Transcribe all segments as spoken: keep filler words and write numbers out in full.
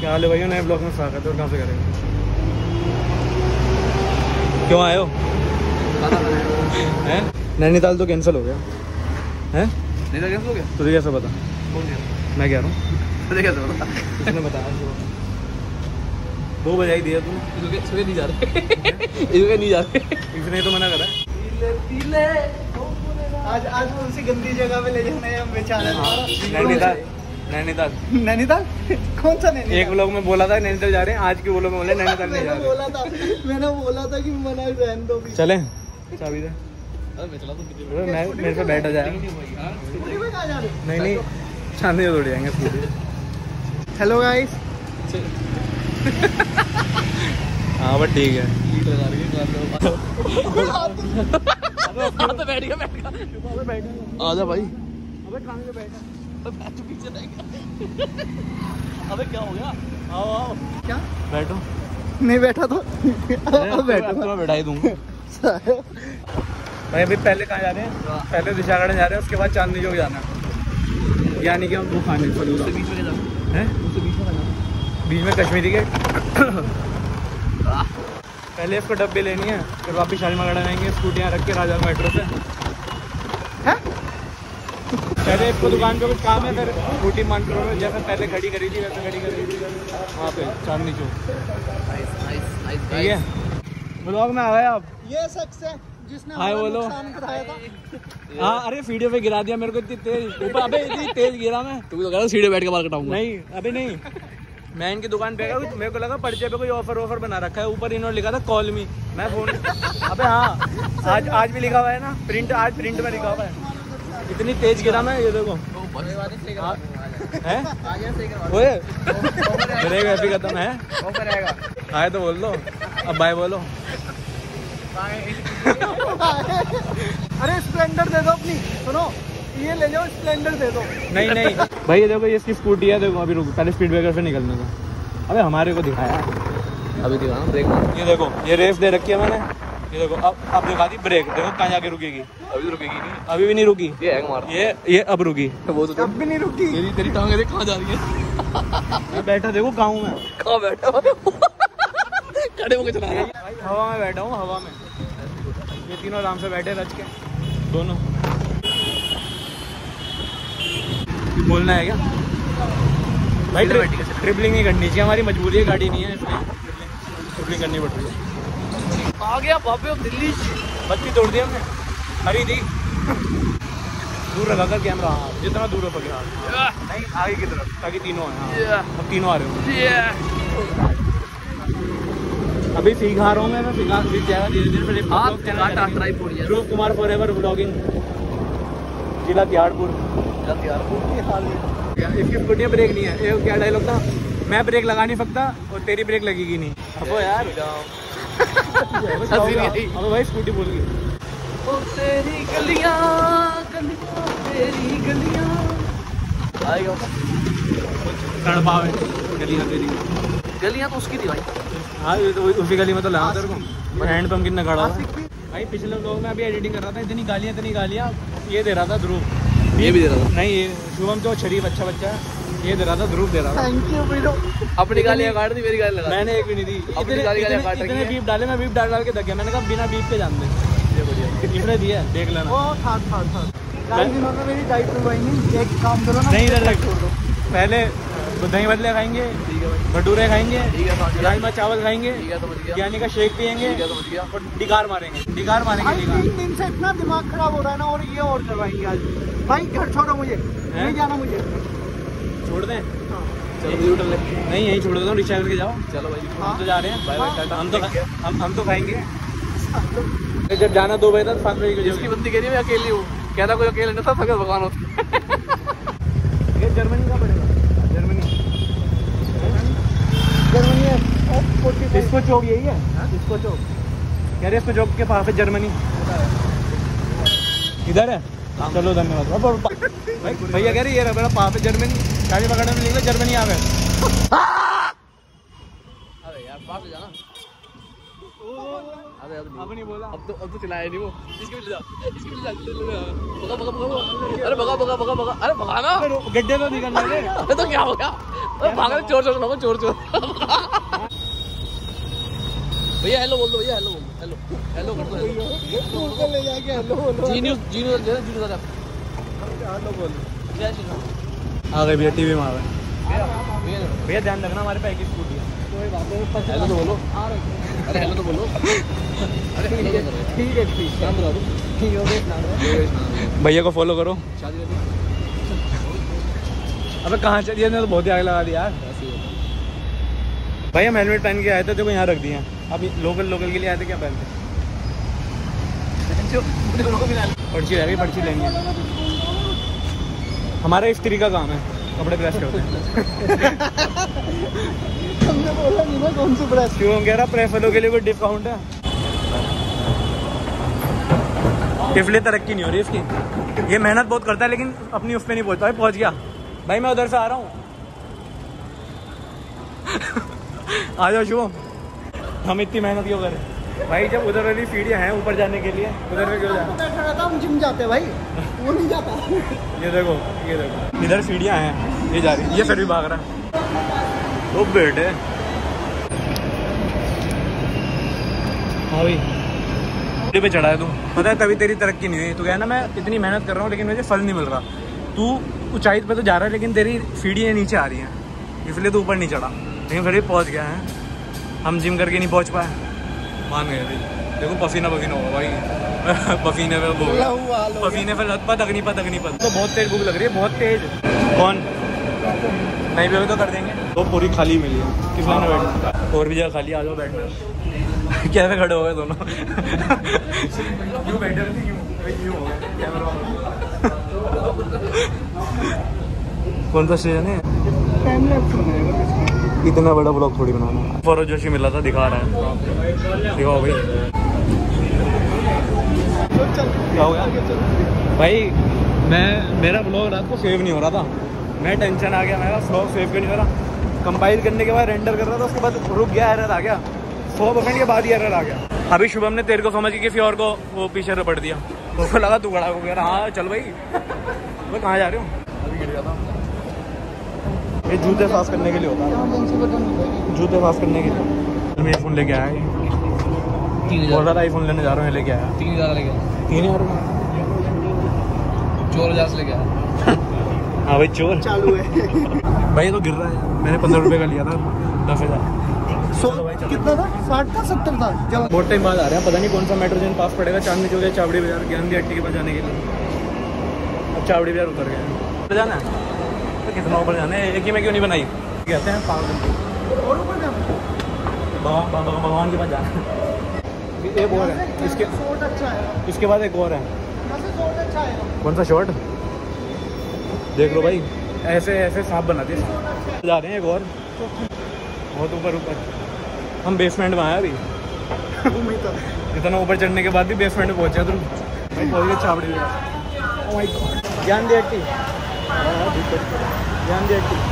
क्या हाल है भाइयों, नए ब्लॉग में स्वागत है। और कहाँ से करेंगे, क्यों आए हो? हैं? नैनीताल तो कैंसिल हो गया है। नैनीताल कैंसिल हो गया? तुझे कैसे पता? कौन गया? मैं कह रहा हूँ। तुझे कैसे पता? किसने बताया? दो बजाई दिया तू। इसमें नहीं जा रहे इसमें नहीं जा रहे इसने तो मना करा। आज आज वो उसी गंदी जगह पे ले जाना है हम बेचारे। नैनीताल नैनीताल नैनीताल कौन सा नैनीताल? एक ब्लॉग में बोला था नैनीताल जा रहे हैं, आज के ब्लॉग में बोले नैनीताल नहीं जा मैंने रहे। बोला था मैंने बोला था कि मना रहने दो भी। चलें चाबी दे। मैं चला तो मैं मेरे से बैठा जाए। स्कूटी में कहाँ जा रहे हो? नहीं नहीं चांदी तोड़ जाएंगे स्कूटी। Hello guys. हाँ बट ठीक है। तो बैठ गया बैठ गया आजा भाई। अबे कहाँ से बैठा? पीछे रहेगा। अबे क्या हो गया? आओ आओ क्या? बैठो। नहीं बैठा तो अब बैठो। मैं बैठा ही दूंगा। भाई अभी पहले कहाँ जा रहे हैं? पहले दिशागढ़ जा रहे हैं, उसके बाद चांदनी चौक जाना है। यानी कि हम वो खाने फलूदा बीच में जाओ हैं, उससे बीच में जाओ। बीच में कश्मीरी के। पहले इसको डब्बे लेनी है, फिर वापिस शालीमार जाएंगे, स्कूटियाँ रख के राजा मेट्रो से। हैं? पहले इसको दुकान पे कुछ काम है, फिर स्कूटी मान करो जैसे पहले खड़ी करी थी वैसे खड़ी करी थी वहाँ पे चांदनी चौक। ठीक है, ब्लॉग में आ गए आप। ये शख्स है जिसने हाय हमारा बोलो। नुकसान कराया था। हाँ अरे वीडियो पे गिरा दिया मेरे को इतनी तेज ऊपर। अबे इतनी तेज गिरा मैं। तू तो कह रहा सीढ़े बैठ के बाल कटाऊंगा। नहीं अभी नहीं, मैं इनकी दुकान पे गया, मेरे को लगा पर्चे पे कोई ऑफर ऑफर बना रखा है, ऊपर इन्होंने लिखा था कॉल मी। मैं फोन अबे हाँ आज आज भी लिखा हुआ है ना, प्रिंट आज प्रिंट में लिखा हुआ है। इतनी तेज गिरा मैं, ये देखो है ओए ब्रेक अभी खत्म है। हाय तो बोल दो, अब बाय बोलो। अरे स्प्लेंडर दे दो अपनी, सुनो ये ले जाओ स्प्लेंडर दे दो। नहीं नहीं भाई ये देखो, ये इसकी स्कूटी है, देखो अभी रुको, पहले स्पीड ब्रेकर से निकलने का। अबे हमारे को दिखाया अभी दिखा ब्रेक। ये देखो, ये रेस दे रखी है मैंने, ये देखो अब अब दिखा दी ब्रेक, देखो कहाँ जाके रुकेगी। अभी तो रुकेगी नहीं, अभी भी नहीं रुकी, ये हैंग मार ये ये अब रुकी। वो तो अब भी नहीं रुकी। तेरी तेरी टांगे देख कहाँ जा रही है। मैं बैठा देखो गाँव में, कहाँ बैठा खड़े होकर चला रहा है। हवा में बैठा हूँ, हवा में। ये तीनों आराम से बैठे रच के दोनों। बोलना है क्या भाई? ट्रिपलिंग नहीं करनी चाहिए, हमारी मजबूरी है, गाड़ी नहीं है इसलिए ट्रिपलिंग करनी पड़ रही है। आ गया बाबे दिल्ली। बत्ती तोड़ दी हमने, हरी थी। दूर रखा कर कैमरा, हाँ जितना दूर हो सके। हाँ नहीं आगे की तरफ, ताकि तीनों हैं। हाँ अब तीनों आ रहे हो। अभी सिखा रहा हूँ मैं, मैं सिखा सीख जाएगा धीरे धीरे। ध्रुव कुमार फॉरएवर व्लॉगिंग, जिला तिहाड़पुर। इसकी स्कूटी में ब्रेक नहीं है। ये क्या डायलॉग था? मैं ब्रेक लगा नहीं सकता और तेरी ब्रेक लगेगी नहीं। अब यार अब भाई स्कूटी बोल गई। ओ तेरी गलियां गलियां तेरी गलियां आएगा तड़पावे गलियां तेरी गलियां तो उसकी थी भाई। हाँ ये तो उसी गली में तो लगा तेरे को। हैंड पंप कितना खड़ा था भाई। पिछले लोग में अभी एडिटिंग कर रहा था, इतनी गालियाँ इतनी गालियाँ। ये दे रहा था ध्रुव, ये भी दे रहा था। नहीं ये शुभम तो शरीफ अच्छा बच्चा है, ये दे रहा था ध्रुव दे रहा था। थैंक यू वीरो। अपनी गालियां काट दी, मेरी गाली लगा। मैंने एक भी नहीं दी। अपनी गाली गालियां काट रखी इतने है। बीप डाले, मैं बीप डाल डाल के थक गया। मैंने कहा बिना बीप के जान दे। ये बढ़िया इसने दिया है, देख लेना। ओ था था था गाइस, इन्होंने मेरी डाइट करवाएंगी। एक काम करो ना, नहीं इधर रख, पहले दही बदले खाएंगे, भटूरे खाएंगे, ठीक है समझ गया। राजमा चावल खाएंगे, ठीक है समझ गया। यानी का शेक पियेंगे ठीक है समझ गया। और डिगार मारेंगे। डिगार मारेंगे भाई डिगार। तीन दिन से इतना दिमाग खराब हो रहा है ना, और ये और करवाएंगे आज। भाई घर छोड़ो मुझे, नहीं जाना मुझे। छोड़ दें? चलो भी उठा ले। नहीं यहीं छोड़ देता हूँ, रिक्शा करके जाओ। चलो भाई हम तो जा रहे हैं, बाय बाय हाँ। टाटा। हम तो हम हम तो खाएंगे। जब जाना दो बजे तक, सात बजे की जिसकी बंदी कह रही है मैं अकेली हूँ, कहता कोई अकेले नहीं था, सगल भगवान होता। ये जर्मनी का पड़ेगा, जर्मनी जर्मनी है। इसको चौक यही है, इसको चौक कह रहे, इसको चौक के पास है जर्मनी। इधर है, चलो धन्यवाद। भाई भैया कह रहे ये रहा बड़ा पास है जर्मनी। गाड़ी पकड़ने में निकले जर्मनी आ गए। अरे यार बात जाना। ओ अरे अब अब नहीं बोला। अब तो अब तो चिल्लाया नहीं वो। इसके पीछे जा, इसके पीछे जा, भगा भगा भगा, अरे भगा भगा भगा भगा, अरे भगा ना, गड्ढे तो निकलना है। अरे तो क्या हो गया, अरे भाग रहे, चोर चोर लोगों, चोर चोर। भैया हेलो बोल दो, भैया हेलो बोल दो, हेलो हेलो कर दो, ऊपर ले जाके हेलो बोलो। जी न्यूज़, जी न्यूज़ ले, जी न्यूज़ आ हेलो बोलो। जय श्री राम। आ गए भैया, टीवी में आ गए भैया भैया। ध्यान रखना, हमारे पे एक स्कूटी है। कोई बात नहीं, हेलो तो बोलो, अरे हेलो तो बोलो, अरे ठीक है ठीक है ठीक है। नाम बता दो, योगेश नाम है। योगेश नाम। भैया को फॉलो करो। शादी कर दी? अबे कहाँ चलिए, ने तो बहुत ही आग लगा दिया यार। ऐसे ही होता भाई हम हेलमेट पहन के आए थे, देखो यहाँ रख दिए। अब लोकल लोकल के लिए आए थे, क्या पहनते? है। जो मुझे लोगों को मिला पर्ची रह गई, पर्ची लेंगे। हमारा इस्त्री का काम है, कपड़े प्रेस करते हैं। हमने बोला नहीं ना कौन सी प्रेस। क्यों कह रहा, प्रेस वालों के लिए कोई डिस्काउंट है? टिफली तरक्की नहीं हो रही इसकी। ये मेहनत बहुत करता है लेकिन अपनी उस पे नहीं पहुंचता। पहुंच गया भाई, मैं उधर से आ रहा हूँ। आ जाओ शुभम, हम इतनी मेहनत क्यों करें भाई? जब उधर वाली सीढ़ियाँ हैं ऊपर जाने के लिए, उधर में क्यों जाए? बैठा रहता, हम जिम जाते भाई, वो नहीं जाता। ये देखो, ये देखो, इधर सीढ़ियाँ हैं, ये जा रही, ये फिर भी भाग रहा है। तो बेटे हाँ भाई, सीढ़ी पे चढ़ा है तू, पता है तभी तेरी तरक्की नहीं हुई। तू कह ना मैं इतनी मेहनत कर रहा हूँ लेकिन मुझे फल नहीं मिल रहा। तू ऊंचाई पे तो जा रहा है लेकिन तेरी सीढ़ियाँ नीचे आ रही हैं, इसलिए तू ऊपर नहीं चढ़ा। लेकिन फिर भी पहुँच गया है। हम जिम करके नहीं पहुँच पाए, मान गए भाई। देखो पसीना पसीना होगा भाई। पसीने पे वो पसीने पे लथपथ, अग्निपथ अग्निपथ। तो बहुत तेज भूख लग रही है, बहुत तेज। कौन नहीं भी तो कर देंगे। तो पूरी खाली मिली है, किस लाइन में बैठना? और भी जगह खाली, आ जाओ बैठना। कैसे खड़े हो गए दोनों? क्यों बैठे थे? क्यों क्यों हो गए कैमरा? कौन सा स्टेशन है? इतना बड़ा ब्लॉग थोड़ी बनाना। फौरव जोशी मिला था, दिखा रहा है, दिखाओ भाई। क्या हो गया भाई? मैं मेरा ब्लॉग रात को सेव नहीं हो रहा था, मैं टेंशन आ गया। मेरा ब्लॉग सेव क्यों नहीं हो रहा? कंपाइल करने के बाद रेंडर कर रहा था, उसके बाद रुक गया, एरर आ गया। सौ परसेंट के बाद ही एरर आ गया। अभी शुभम ने तेरे को समझ के किसी और को वो पीछे रपट दिया, उसको लगा तू खड़ा हो गया। हाँ चल भाई, मैं कहाँ जा रहे हो? अभी गिर गया था। ये जूते साफ करने के लिए होता है, जूते साफ करने के लिए। मैं फ़ोन लेके आया, तीन बोल रहा था आईफोन लेने जा रहा हूँ, लेके आया। तीन हज़ार लेके आया, तीन हजार चौर हजार से लेके आया। हाँ भाई चोर चालू है। भाई तो गिर रहा है। मैंने पंद्रह रुपये का लिया था, दस हज़ार। सो कितना था? साठ था, सत्तर था? जब बहुत टाइम बाद आ रहे हैं, पता नहीं कौन सा मेट्रो ट्रेन पास पड़ेगा। चांदनी चौक या चावड़ी बाजार, ज्ञान हट्टी के पास जाने के लिए। अब चावड़ी बाजार उतर गए, तो जाना है तो कितना ऊपर जाना है? एक ही में क्यों नहीं बनाई? कहते हैं पागल। और ऊपर जाना, भगवान भगवान के पास जाना है। एक और है, इसके शॉट अच्छा है, इसके बाद एक और है। शॉट अच्छा है। कौन सा शॉट? देख लो भाई, ऐसे ऐसे सांप बनाते हैं। जा रहे हैं एक और, बहुत ऊपर ऊपर। हम बेसमेंट में आए अभी। इतना ऊपर चढ़ने के बाद भी बेसमेंट में पहुंचे। तुम भाई पहुंच गए चावड़ी में। ओह माय गॉड, ज्ञान दी हट्टी, ज्ञान दी हट्टी।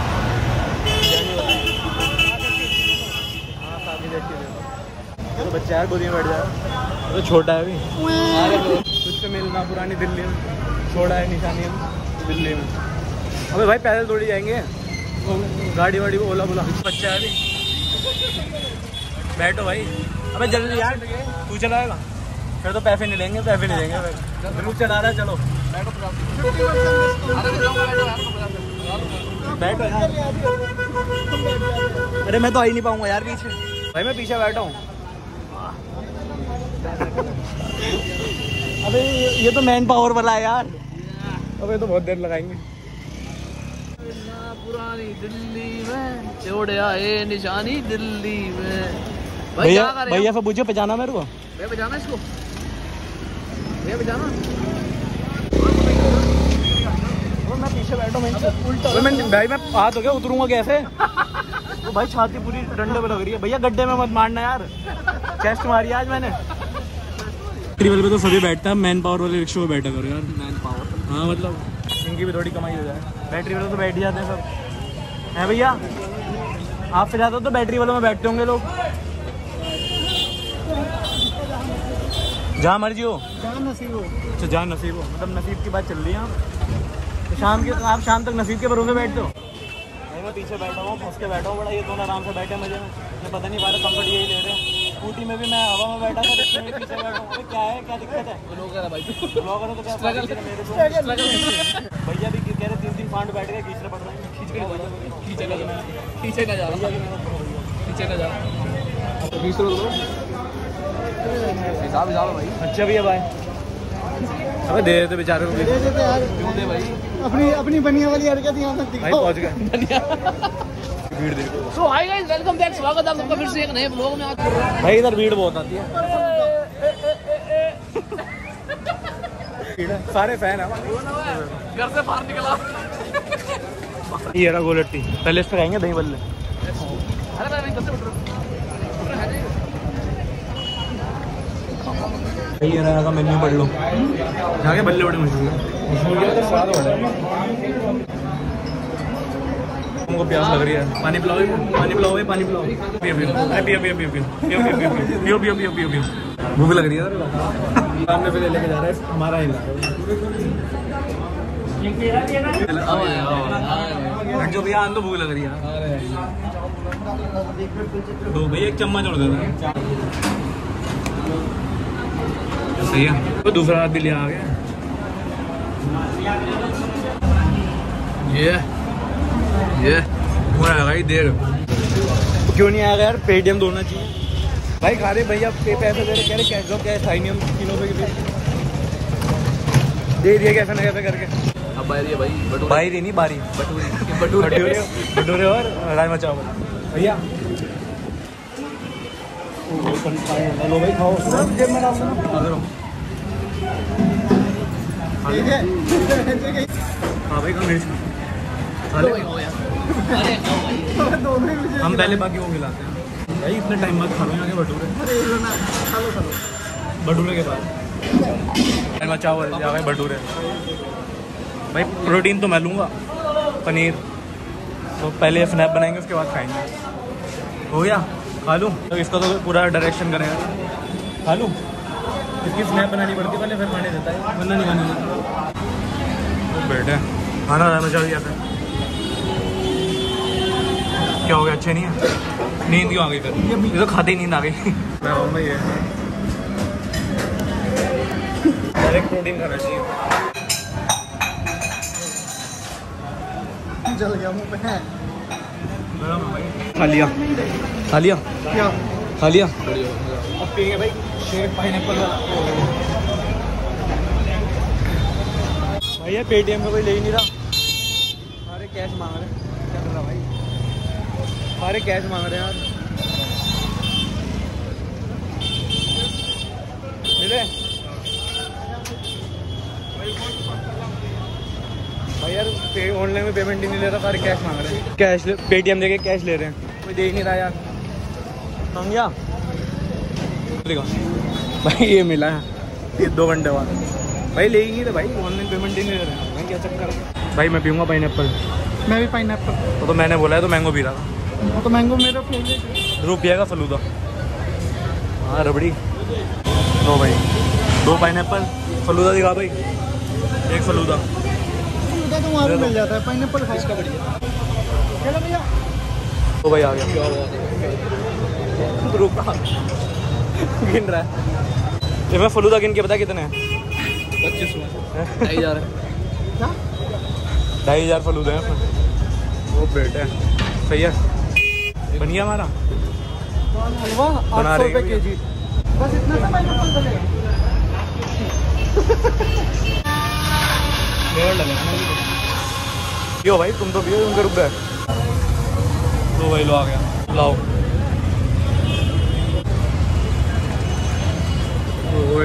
हाँ साथ ही हट्टी। तो बच्चा यार गोदी में बैठ जाए, तो छोटा है अभी। तुझसे मिलना पुरानी दिल्ली में, छोड़ा है निशानी हम दिल्ली में। अबे भाई पैदल थोड़ी जाएंगे, गाड़ी वाड़ी ओला बोला। बच्चा है अभी, बैठो भाई। अबे जल्दी यार, तू चलाएगा फिर तो पैसे नहीं लेंगे, पैसे नहीं देंगे फिर। ग्रुप चला रहा है, चलो बैठो यार। अरे मैं तो आ ही नहीं पाऊंगा यार पीछे, भाई मैं पीछे बैठा हूँ। अबे ये तो मैन पावर वाला है यार। अबे तो बहुत देर लगाएंगे। पुरानी दिल्ली में छोड़े आए निशानी दिल्ली में। भैया भैया से पूछो पहचाना मेरे को? भैया पहचाना इसको, भैया पहचाना। मैं पीछे बैठा हूँ, उल्टा मैं भाई मैं हाथ हो गया, उतरूंगा कैसे? तो भाई छाती पूरी डंडे पे लग रही है। भैया गड्ढे में मत मारना यार, चेस्ट मारी आज मैंने। बैटरी वाले पे तो सभी बैठता है, मैन पावर वाले रिक्शे में बैठा करो यार। मैन पावर हाँ, मतलब इनकी भी थोड़ी कमाई हो जाए। बैटरी वाले तो बैठ ही जाते हैं सब, हैं भैया? आप फिर जाते हो तो बैटरी वालों में बैठते होंगे लोग। जहाँ मर्जी हो, जहाँ नसीब हो। अच्छा जहाँ नसीब हो, मतलब नसीब की बात चल रही है। तो शाम के आप शाम तक नसीब के भरोसे बैठते हो? नहीं, मैं पीछे बैठा हूँ, फंस के बैठा हूँ बड़ा। ये दोनों आराम से बैठे मजे में, मैं पता नहीं पा रहा, कंफर्ट यही ले रहे हैं। स्कूटी में भी मैं हवा में बैठा था, तो मैं पीछे बैठा हूँ। अरे क्या है, क्या दिक्कत है? ब्लॉगर है भाई, ब्लॉगर हो तो क्या स्ट्रगल मेरे को? स्ट्रगल भैया भी कह रहे तीन तीन फांड बैठ गए, खींचने पड़ रहे हैं। खींच के खींचे ना जा खींचे ना जा खींचे ना जा बीस रुपये हिसाब हिसाब है भाई। अच्छा भैया भाई, अबे दे देते बेचारे को, दे देते यार, क्यों दे भाई? अपनी अपनी बनिया वाली हरकत यहाँ तक भाई दिखाओ। पहुंच गए। भीड़ देखो। So hi guys, welcome back, स्वागत है आपका फिर से एक नए ब्लॉग में। आज भाई इधर भीड़ बहुत आती है, सारे फैन है। घर से बाहर निकला। ये रहा गोलट्टी, पहले इससे खाएंगे दही बल्ले। अरे भाई भाई बच्चे उठ रहे ये रहा का मेन्यू पढ़ लो, जाके बल्ले बड़े मशहूर है, स्वाद बड़ा है। हमको प्यास लग रही है, पानी पिलाओ, पानी पिलाओ, पानी पिलाओ। पियो पियो पियो पियो पियो पियो पियो पियो पियो पियो पियो पियो। भूख लग रही है सर, सामने पे लेके जा रहा है हमारा ही जो भैया आन तो भूख लग रही है। दो भैया एक चम्मच और दे दो, सही है। तो दूसरा भी लिया आ गया। ये ये पूरा लगा ही देर, क्यों नहीं आएगा यार? पेटीएम दोना चाहिए भाई। खा रहे भैया, पे पैसे दे रहे, कह रहे कैश ड्रॉप कैश था ही नहीं, हम तीनों पे दे दिए कैसे ना कैसे करके। अब बारी है भाई, बटूरे बारी नहीं बारी, बटूरे बटूरे भटूरे और राजमा चावल। भैया लो भाई खाओ, सब जेब में डाल दो। ठीक है। हाँ भाई, मिर्च दोनों ही मुझे हम पहले बाकी को खिलाते हैं भाई। इतने टाइम बाद खा रहे हैं आगे भटूरे, अरे लो ना, खा लो खा लो। भटूरे के बाद राजमा चावल या भाई भटूरे। भाई प्रोटीन तो मैं लूँगा, पनीर तो पहले स्नैप बनाएंगे, उसके बाद खाएंगे। हो गया, खा लूँ तो इसका तो पूरा डायरेक्शन करेगा। खा लूँ, इसकी स्नैप बनानी पड़ती है पहले, फिर खाने देता है, वरना नहीं खाने देता। तो बैठे खाना राजमा चावल दिया था। क्या हो गया, अच्छे नहीं है? नींद क्यों आ गई फिर? ये तो खाते ही नींद आ गई। मैं हूँ भाई, डायरेक्ट प्रोटीन खाना चाहिए। जल गया मुंह पे है। खा लिया, खा लिया, क्या खा लिया। अब पिएंगे भाई शेक पाइनएप्पल वाला। भैया पेटीएम में कोई ले ही नहीं रहा, अरे कैश मांग रहे हैं। क्या कर रहा भाई, अरे कैश मांग रहे हैं यार। मिले भाई यार, ऑनलाइन में पेमेंट ही नहीं ले रहा, सारे कैश मांग रहे हैं। कैश पेटीएम देके कैश ले रहे हैं, कोई दे ही नहीं रहा यार। मांगिया देखो भाई, ये मिला है ये दो घंटे बाद। भाई ले ही नहीं रहे भाई, ऑनलाइन पेमेंट ही नहीं ले रहे हैं भाई, क्या चक्कर है भाई? मैं पीऊँगा पाइनएप्पल। मैं भी पाइनएप्पल। वो तो मैंने बोला है, तो मैंगो पी रहा था। वो तो मैंगो मेरा फेवरेट। ध्रुव पिएगा फलूदा। हाँ रबड़ी दो भाई, दो पाइनएप्पल, फलूदा दिखा भाई, एक फलूदा। तो वहाँ भी मिल जाता है पाइनएप्पल, खाओ इसका बढ़िया। चलो भैया, तो भाई आ गया, रुका गिन रहा है। ये मैं फलूदा गिन के बता कितने हैं? पच्चीस में ढाई हजार क्या ढाई हजार फलूदा हैं। वो बेटे सही है, बनिया हमारा हलवा बना आठ सौ रहे रुपये के जी। बस इतना सा पाइनएप्पल चलेगा। पियो भाई, तुम तो पियो, उनके रुक गए। तो भाई लो आ गया, लाओ। ओए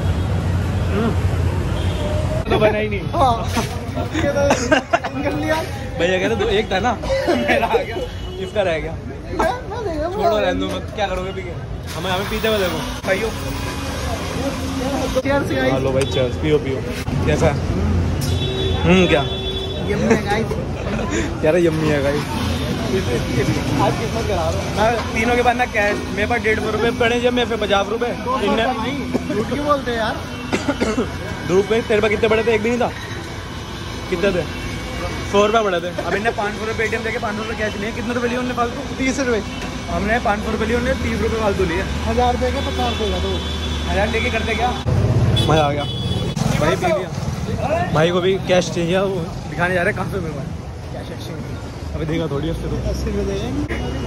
तो बना ही नहीं। हाँ ये तो निकल लिया। भैया कह रहे दो, एक था ना मेरा आ गया, इसका रह गया। मैं- मैं देखा छोड़ो रहने दो, मत क्या करोगे पी के? हमें हमें पीते हुए देखो, खाइयो। चेयर से हाँ लो भाई, चल पियो पियो। कैसा है? हम्म क्या यम्मी है गाइस। यार यम्मी है गाइस। आज किस्मत खराब है। मैं तीनों के बाद ना कैश मेरे पास डेढ़ सौ रुपये पड़े जब मेरे पे पचास रुपये इनने झूठ क्यों बोलते हैं यार? दो रुपये तेरे पे कितने पड़े थे? एक भी नहीं था। कितने थे? सौ रुपये पड़े थे। अब इनने पाँच सौ रुपये पेटीएम देके पाँच सौ रुपये कैश लिए। कितने रुपये लिए उन्होंने फालतू? तीस रुपए। हमने पाँच सौ रुपये लिए, उन्होंने तीस रुपये फालतू लिए। हजार रुपए का पचास रुपए का दो हजार लेके करते क्या? मज़ा आ गया भाई, पी लिया। भाई को भी कैश चाहिए, वो दिखाने जा रहे हैं कहाँ पे मेरे पास कैश एक्सचेंज। अभी देगा थोड़ी उससे तो अस्सी रुपए देंगे।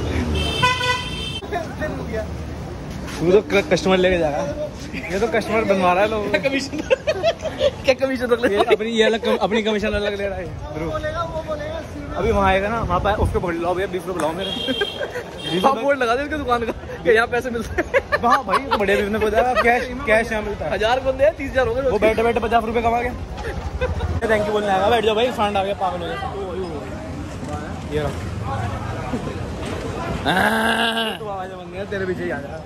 तू तो कस्टमर लेके जा रहा है, ये तो कस्टमर बनवा रहा है लोग। कमीशन क्या कमीशन रख ले? अपनी ये अलग अपनी कमीशन अलग ले रहा है। बोलेगा वो बोलेगा अस्सी रुपए। अभी वहाँ आएगा ना, वहाँ पर उसको पकड़ लो भैया, बीस रुपये लाओ मेरे। आप बोर्ड लगा दे उसकी दुकान का कि यहाँ पैसे मिलते हैं। वहाँ भाई तो बड़े बिजनेस हो जाएगा, कैश कैश यहाँ मिलता है। हजार बंदे हैं, तीस हजार हो गए। वो बैठे बैठे पचास रुपये कमा गया। थैंक यू बोलने आएगा। बैठ जाओ भाई, फंड आ गया, पागल हो गया। ये रहो तो आवाज़ बन गया, तेरे पीछे ही आ जा।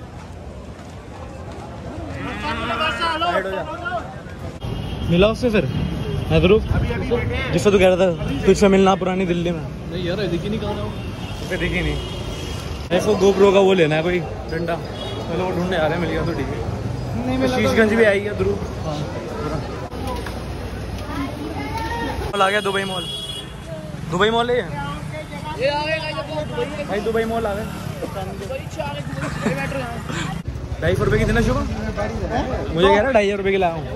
मिला उससे फिर मैं तो जिससे तू कह रहा था तुझसे मिलना पुरानी दिल्ली में। नहीं यार दिखी नहीं, कहाँ हो? फिर दिखी नहीं। ऐसा गोप्रो का वो लेना है कोई डंडा, चलो वो ढूंढने आ रहे हैं, मिल गया तो ठीक है। नहीं मिला तो शीशगंज भी आएगी ध्रुव। मॉल आ गया, दुबई मॉल। दुबई मॉल है ये ये आ गए भाई, दुबई मॉल आ गए। ढाई सौ रुपये की देना शुभ, मुझे कह रहा ढाई हजार रुपये की लाया हूँ।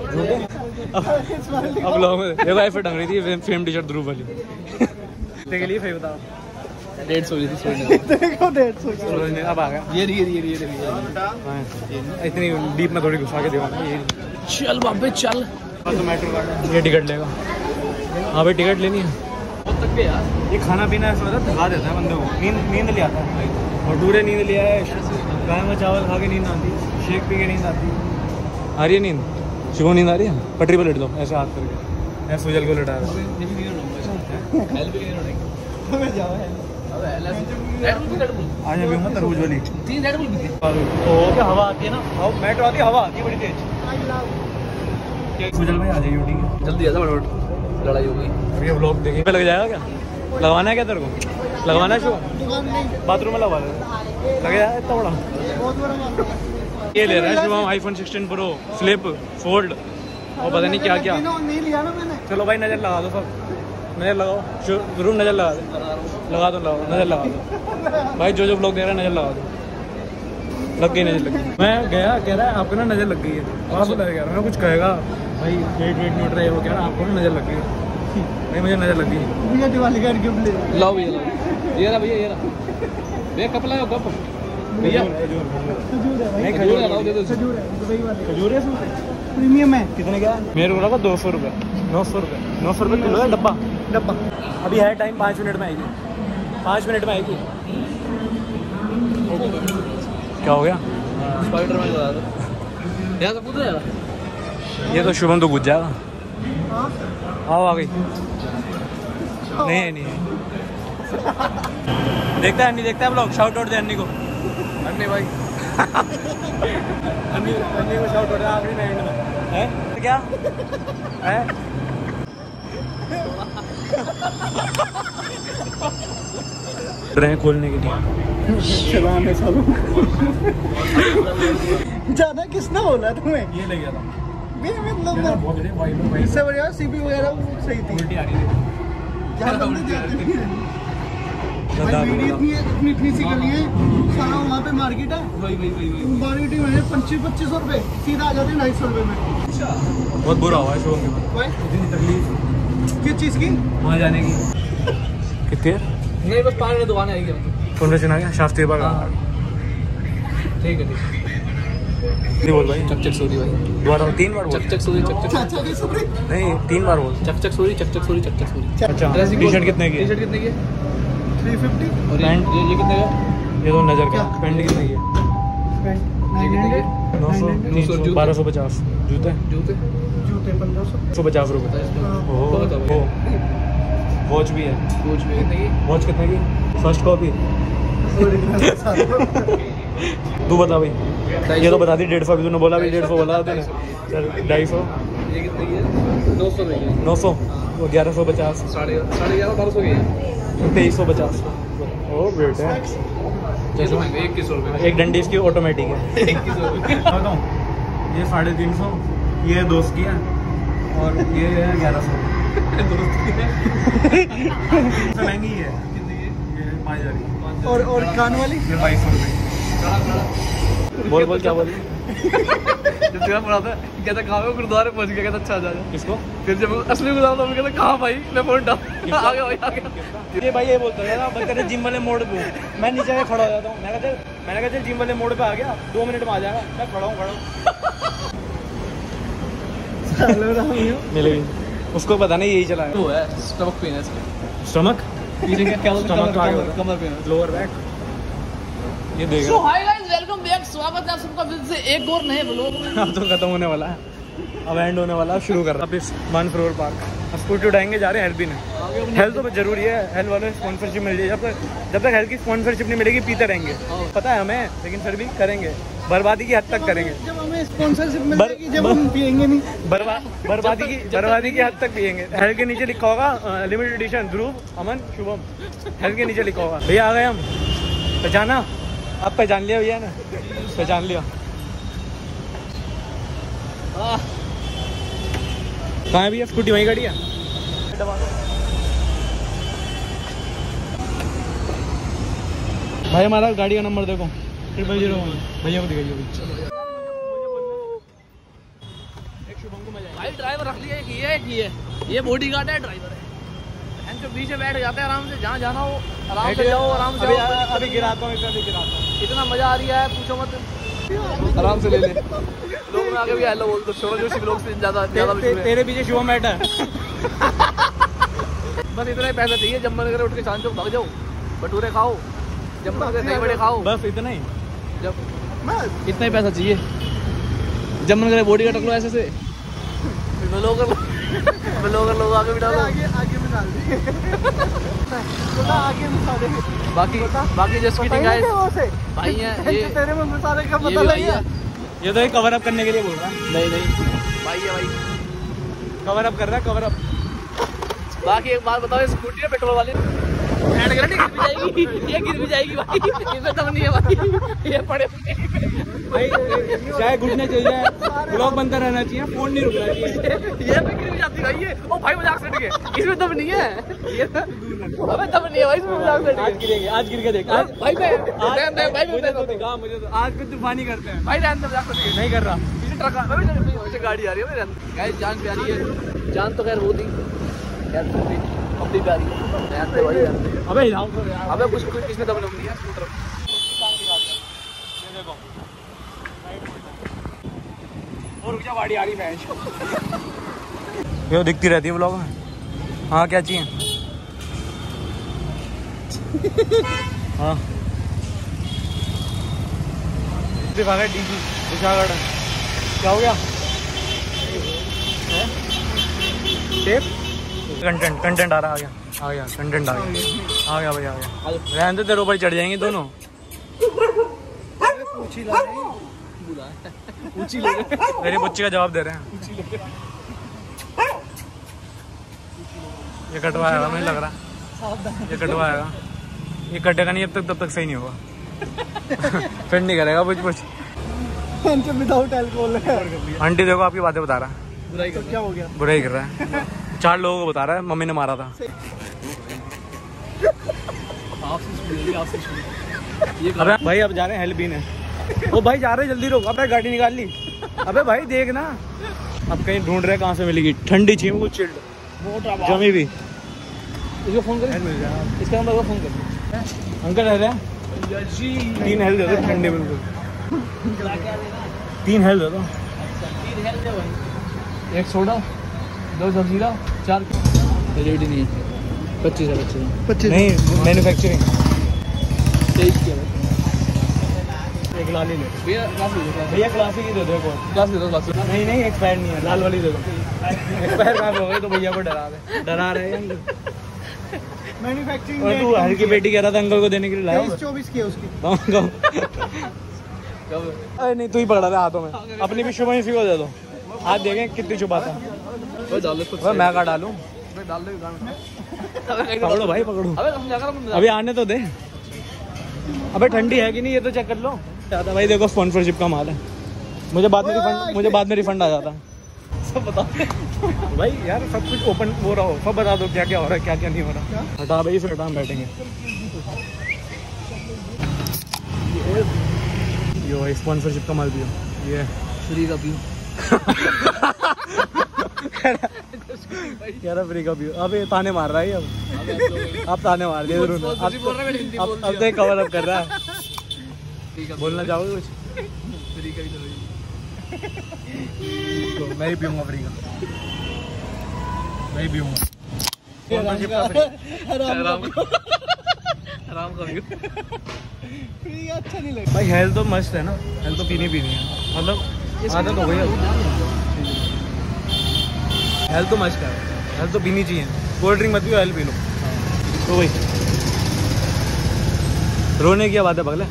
अब लोगों में देखो ऐसे ढंग रही थी फेम टी शर्ट ध्रुव वाली के लिए फिर बताओ डेढ़ सौ थी। देखो डेढ़ सौ। अब आ गया ये ये ये ये इतनी डीप में थोड़ी घुसा के देगा। चल बाबे चल। तो मेट्रो कार्ड ये टिकट लेगा। हाँ भाई टिकट लेनी है। बहुत थक गए यार। ये खाना पीना ऐसा मतलब थका देता है बंदे को, नींद नींद ले आता है। और डूरे नींद लिया है, गाय में चावल खा के नींद आती, शेक पी के नींद आती। आ रही है नींद? शुभ नींद आ रही है? पटरी पर लेट दो ऐसे हाथ करके, ऐसे सुजल को लेटा आज अभी हूँ तरबूज वाली। तो क्या हवा आती है ना, मेट्रो आती है, हवा आती है बड़ी तेज। सुजल भाई आ जाइए, ठीक है जल्दी आ जा, फटाफट लड़ाई हो गई। अब ये व्लॉग देखिए। लग जाएगा क्या? लगवाना है क्या तेरे को? लगवाना है शो? बाथरूम में लगवा ले, लग जाएगा इतना बड़ा। बहुत बड़ा माल। ये ले रहा है Shubham iPhone sixteen pro flip fold और पता नहीं क्या क्या। नहीं लिया ना मैंने। चलो भाई नज़र लगा दो, सब नज़र लगाओ, जरूर नज़र लगा दो, लगा दो लगाओ नज़र लगा दो भाई। जो जो ब्लॉग दे रहा है नज़र लगा दो। लग गई नज़र, लग गई। मैं गया कह रहा है आपको ना नज़र लग गई है, वहाँ से लग गया मैं कुछ कहेगा भाई वेट वेट नहीं उठ रहा है, वो कह रहा है आपको ना नज़र लग गई है। नहीं मुझे नज़र लग गई है। भैया दिवाली का गिफ्ट ले लाओ भैया, लाओ ये रहा भैया, ये रहा भैया, कप लाओ कप भैया। नहीं खजूर है, लाओ दे दो। खजूर है, दुबई वाले खजूर है इसमें? प्रीमियम है। कितने का? मेरे को लगा दो सौ रुपये, नौ सौ रुपये, नौ सौ रुपये किलो है डब्बा। डब्बा अभी है टाइम, पाँच मिनट में आएगी, पाँच मिनट में आएगी। क्या हो गया? स्पाइडरमैन लगा दो यहाँ से कूद जाएगा। ये तो शुभम तो कूद जाएगा। आओ आ गई। नहीं नहीं देखता है अन्नी, देखता है ब्लॉग, शाउट आउट दे अन्नी को। अन्नी भाई अन्नी अन्नी को शाउट आउट है आखिरी में एंड में है क्या है? रहे खोलने के लिए चलाने चलो। ज्यादा किसने बोला तुम्हें? ये ले गया था बे मतलब ना बहुत बड़े वाइड वाइड इससे बढ़िया सीपी वगैरह वो सही थी। उल्टी आ रही थी। ज्यादा उल्टी जाती है भाई। वीडियो इतनी इतनी इतनी सी गली है, सारा वहाँ पे मार्केट है। वही वही वही वही मार्केट में पच्चीस पच्चीस सौ रुपए सीधा आ जाते हैं ढाई सौ रुपए में। बहुत बुरा हुआ है शो में, भाई इतनी तकलीफ किस चीज़ की? वहाँ जाने की। कितने नहीं बस पाँच मिनट दुकान आएगी। कौन सा चुना गया? शास्त्री बाग। ठीक है ठीक नहीं बोल भाई, चक चक सोरी भाई, दोबारा तीन बार बोल। चक चक सोरी, चक चक चाचा की सॉरी। नहीं तीन बार बोल। चक चक सोरी, चक चक सोरी, चक चक सोरी। अच्छा टी शर्ट कितने की? टी शर्ट कितने की है? Three fifty. और ये पैंट? ये ये कितने का? ये तो नजर का। पैंट कितने की? ये कितने की? नौ सौ, तीन सौ, बारह सौ पचास। जूते जूते जूते पंद्रह सौ। सौ पचास रुपये। बहुत ओह वॉच भी है। कोच में कितने की? वॉच कितने की? First copy. तू बता भाई, ये तो बता दी डेढ़ सौ, तूने बोला भी डेढ़ सौ बोला तूने। चल ढाई सौ। ये कितने की है? नौ सौ रुपये की। नौ सौ, वो ग्यारह सौ पचास, साढ़े साढ़े ग्यारह बारह सौ की है। तेईस सौ पचास। ओ बेटे कैसे महंगे? इक्कीस सौ रुपये। एक डंडी इसकी ऑटोमेटिक है। इक्कीस सौ रुपये। बताऊँ ये साढ़े तीन सौ, ये दोस्त की है और ये है ग्यारह सौ। महंगी है ये पाँच हज़ार। और और कान वाली ये बाईस सौ रुपये। बोल बोल क्या बोल जब तेरा पड़ा था कहता कहाँ है, गुरुद्वारे पहुंच गया, कहता अच्छा जा। किसको? फिर जब असली गुरुद्वारा था कहता कहाँ भाई, मैं फोन डाल आ गया भाई आ गया। ये भाई ये बोलता है ना कहते जिम वाले मोड़ पे हूँ, मैं नीचे में खड़ा हो जाता हूँ। मैंने कहा मैंने कहा जिम वाले मोड़ पे आ गया, दो मिनट में आ जाएगा। मैं खड़ा हूँ खड़ा हूँ मिलेगी उसको पता नहीं, यही चला है। वो है स्टमक पेन है इसका। स्टमक पीछे क्या क्या बोलते Stomach हैं? कमर- कमर पेन। लोअर बैक ये देख so hi guys, welcome back. स्वागत है आप सबका फिर से एक और नए व्लॉग में। अब तो खत्म होने वाला है, अब एंड होने वाला है, शुरू कर रहा है। अब मानसरोवर पार्क अब स्कूटी उठाएंगे, जा रहे हैं हेल्थ भी नहीं। हेल्थ तो जरूरी है, हेल्थ वालों से स्पॉन्सरशिप मिल जाए। जब तक जब तक हेल्थ की स्पॉन्सरशिप नहीं मिलेगी पीते रहेंगे, पता है हमें, लेकिन फिर भी करेंगे, बर्बादी की हद तक करेंगे। जब हमें स्पॉन्सरशिप बर- मिलेगी, जब हम पिएंगे नहीं। बर्बा बर्बादी की बर्बादी की हद तक पिएंगे। हेल्थ के नीचे लिखा होगा limited edition Dhruv Aman Shubham, health के नीचे लिखा होगा। भैया आ गए हम, पहचाना? आप पहचान लिया भैया ना? पहचान लिया। कहाँ है भैया? स्कूटी वहीं खड़ी है। भाई हमारा गाड़ी का नंबर देखो, ट्रिपल जीरो वन। भैया को दिखाइए अभी। भाई ड्राइवर रख लिया, एक ये है, एक ये ये बॉडीगार्ड है, ड्राइवर है। जो पीछे बैठ जाते हैं आराम से, जहाँ जाना हो आराम से जाओ, आराम से अभी आओ। अभी गिराता हूँ, अभी गिराता हूँ। इतना मजा आ रहा है पूछो मत, आराम से ले ले। लोग में आगे भी हेलो बोल दो, छोड़ो जो लोग से ज्यादा ज्यादा ते- ते- तेरे पीछे शुभम बैठा है। बस इतना ही पैसा चाहिए, जब मन करे उठ के शाम चौक भाग जाओ, भटूरे खाओ, जब मन करे दही बड़े खाओ, बस इतना ही। जब इतना ही पैसा चाहिए। जब मन करे बॉडी का टकलो ऐसे से, फिर ब्लॉगर ब्लॉगर लोग आगे बिठा दो। आगे आगे में डाल दी। थोड़ा आगे में डाल दे। बाकी बाकी जस्ट किडिंग गाइस, वो से भाई हैं ये, तेरे में मसाले का ये पता भी लग भाई गया। है। ये तो एक कवर अप करने के लिए बोल रहा है। नहीं नहीं भाई है भाई। कवर अप कर रहा है, कवर अप। बाकी एक बात बताओ, स्कूटी है पेट्रोल वाली, ऐड गारंटी गिर भी जाएगी, ये गिर भी जाएगी भाई, इसमें दम नहीं है भाई, ये पड़े भाई चाहे घुटने चल जाए, ब्लॉग बनता रहना चाहिए, फोन नहीं रुकना चाहिए। ये भी गिर भी जाती भाई, ये ओ भाई मजाक से हट गए, इसमें दम नहीं है, ये अबे दम नहीं है भाई, इसमें मजाक से आज हट गए। गिरेंगे, आज गिर के देख। आज भाई मैं आज रहन दे भाई, मुझे मैं तो दिखा, मुझे तो आज कुछ तूफानी करते हैं। भाई रहन दे, मजाक से हट गए। नहीं कर रहा। पीछे ट्रक आ रहा है, पीछे गाड़ी आ रही है मेरे। गाइस जान प्यारी है, जान तो खैर वो थी, खैर वो थी अपनी प्यारी रहन दे भाई, रहन दे। अबे हिलाओ तो यार। अबे कुछ कुछ इसमें दम नहीं है स्कूटर। ये देखो और रुक जा, गाड़ी आ रही है। ये दिखती रहती है ब्लॉग में। हाँ क्या चाहिए? हाँ दिखा गया डीजी विशाखगढ़। क्या हो गया? टेप कंटेंट कंटेंट आ रहा, आ गया आ गया कंटेंट आ गया आ गया भाई आ गया। रहने दे, तेरे ऊपर चढ़ जाएंगे दोनों। पूछी ला रही। ऊंची ले मेरी बच्ची का जवाब दे रहे हैं। ये कटवाएगा, मुझे लग रहा ये कटवाएगा। ये कटेगा नहीं जब तक, तब तक सही नहीं होगा। फिर नहीं करेगा कुछ कुछ। विदाउट अल्कोहल है। आंटी देखो आपकी बातें बता रहा है, बुराई तो क्या हो गया? बुरा ही कर रहा है। चार लोगों को बता रहा है मम्मी ने मारा था। आपसे सुनिए, आपसे सुनिए। ये अबे भाई अब जा रहे हैं हेल्पीन। ओ भाई जा रहे जल्दी रोक, अबे गाड़ी निकाल ली। अबे भाई देख ना, अब कहीं ढूंढ रहे कहाँ से मिलेगी ठंडी चीम कुछ चिल्ड जमी भी। इसको फोन करें, मिल जाए इसका नंबर को फोन कर। अंकल है रहे तीन हेल्थ दे दो ठंडे बिल्कुल। तीन हेल्थ दे दो। एक सोडा, दो जलजीरा, चार रेडी नहीं है। पच्चीस है, पच्चीस पच्चीस नहीं मैन्युफैक्चरिंग। तेईस किया एक लाल ही ले भैया, क्लास ले लो, भैया, क्लासिक ही दे दो एक और। क्लास ले दो, क्लास ले लो। नहीं नहीं एक्सपायर नहीं है, लाल वाली दे दो। एक्सपायर कहाँ हो गई तो भैया को डरा दे, डरा रहे हैं अंकल। मैन्युफैक्चरिंग और तू हर की बेटी कह रहा था अंकल को देने के लिए लाया। तेईस चौबीस की है उसकी। कब? नहीं तू ही पकड़ा था हाथों में, अपनी भी शुभ इसी को दे दो। हाथ देखें कितनी छुपाता है। ओए डाल दे कुछ। अबे मैं का डालूं? मैं डाल दे गाना में। अबे पकड़ो भाई पकड़ो, अबे हम जाकर हम अभी आने तो दे। अबे ठंडी है कि नहीं ये तो चेक कर लो। ज्यादा भाई देखो स्पॉन्सरशिप का माल है, मुझे बाद में रिफंड मुझे बाद में रिफंड आ जाता है। सब बता भाई यार, सब कुछ ओपन हो रहा हो, सब बता दो क्या क्या हो रहा है क्या क्या नहीं हो रहा। हटा भाई, फिर हटा हम बैठेंगे। यो भाई स्पॉन्सरशिप का माल भी हो, ये फ्री का व्यू कह रहा फ्री का व्यू। अब ये ताने मार रहा है अब अब ताने मार दिए जरूर। अब अब तो कवर अप कर रहा है। बोलना चाहोगे कुछ? फ्री का ही तो मैं ही पीऊंगा फ्री का, मैं ही पीऊंगा। आराम का व्यू फ्री अच्छा नहीं लगता भाई। हेल्थ तो मस्त है ना, हेल्थ तो पीनी पीनी है, मतलब आदत हो गई है। हेल्थ तो मस्त है, हेल्थ तो पीनी चाहिए। कोल्ड ड्रिंक मत पियो, हेल्थ पी लो। तो भाई रोने की बात है पगला।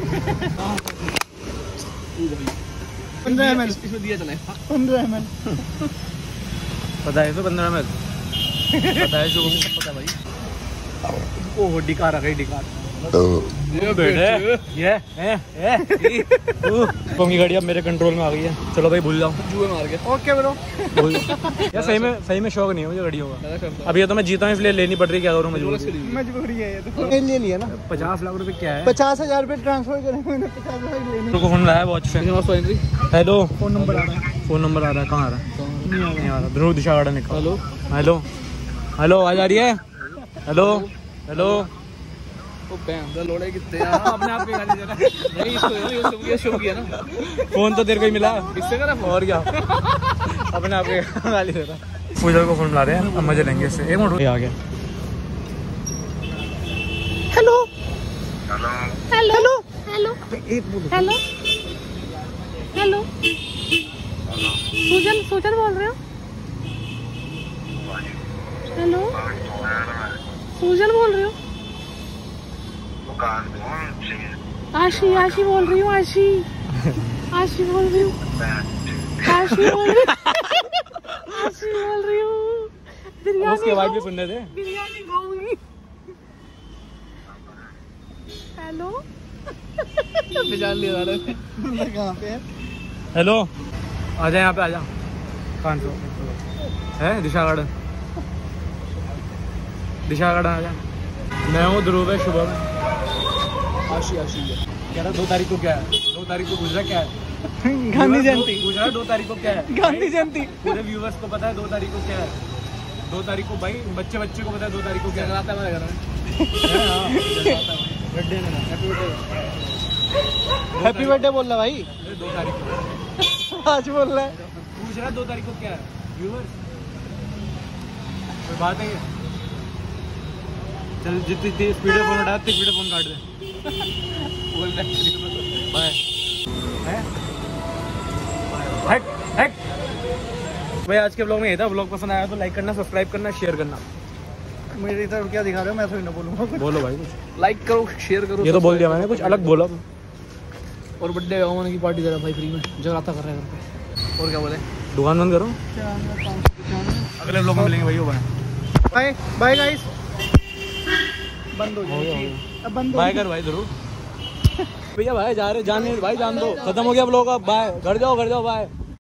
पंद्रह एम एल इसमें दिया चला पंद्रह एम एल पता है तो पंद्रह एम एल पता है जो पता भाई। ओह डिकार आ गई, डिकार ये बेटे ये ए ए की गाड़ी अब मेरे कंट्रोल में आ गई है। चलो भाई भूल जाओ, जुए मार के। Okay bro. भूल यार, सही में सही में शौक नहीं है मुझे गाड़ियों का। अब ये तो मैं जीता हूँ इसलिए लेनी पड़ रही, क्या करूँ मजबूरी। मजबूरी है ये तो। ले लिया ना पचास लाख रुपए क्या है? पचास हजार रुपये ट्रांसफर करेंगे मैंने, पचास हजार लेने। को फोन लाया वॉच पे। हेलो, फोन नंबर आ रहा है। फोन नंबर आ रहा है, कहाँ आ रहा है? नहीं आ रहा। ध्रुव दिशा गार्डन निकाल। हेलो हेलो हेलो, आवाज आ रही है? Hello hello. वो बैंड लोड़े कितने यार, अपने आप पे गाली दे रहा है। नहीं इसको ये शुभ किया शुभ किया ना। फोन तो तेरे को ही मिला, किससे करा फोन? और क्या अपने आप पे गाली दे रहा। पूजा को फोन ला रहे हैं, अब मजे लेंगे इससे। एक मिनट आ गया। Hello hello hello hello hello Sujan Sujan बोल रहे हो? हेलो सुजन बोल रहे हो? आशी आशी बोल रही हूँ, आशी आशी बोल रही हूँ, आशी बोल रही आशी बोल रही हूँ। बिरयानी उसके बाद भी सुनने दे। बिरयानी खाऊंगी। हेलो जान लिया जा रहा है। कहाँ पे है? हेलो, आ जा यहाँ पे, आ जा। कान सौ है दिशा गार्डन, दिशा गार्डन आ जा। मैं हूँ ध्रुव है, शुभम है। आशी आशी कह रहा दो तारीख को क्या है? दो तारीख को गुजरा क्या है? गांधी जयंती। गुजरा दो तारीख को क्या है? गांधी जयंती। पूरे व्यूवर्स को पता है दो तारीख को क्या है। दो तारीख को भाई बच्चे बच्चे को पता है दो तारीख को क्या है। जगराता है मेरे घर में। बर्थडे में हैप्पी बर्थडे। हैप्पी बर्थडे बोल रहा भाई, दो तारीख को आज बोल रहा है। पूछ रहा दो तारीख को क्या है व्यूवर्स। कोई बात है ये? चल जितनी स्पीड में फोन उठाया उतनी स्पीड में फोन काट दे। बाय। हट हट भाई, आज के ब्लॉग में ये था। ब्लॉग पसंद आया तो लाइक करना, सब्सक्राइब करना, शेयर करना। मेरी तरफ क्या दिखा रहे हो? मैं थोड़ी ना बोलूंगा। बोलो भाई कुछ। लाइक करो, शेयर करो। ये तो बोल दिया मैंने, कुछ अलग बोला। और बर्थडे होने की पार्टी दे रहा भाई फ्री में, जगराता कर रहे हैं घर पे। और क्या बोले? दुकान बंद करो, अगले ब्लॉग में मिलेंगे भाई। Bye bye bye guys. बंद हो जाएगी अब, बंद हो बाय कर भाई जरूर। भैया भाई जा रहे, जाने भाई, जान दो, खत्म हो गया ब्लॉग। अब बाय, घर जाओ घर जाओ, बाय।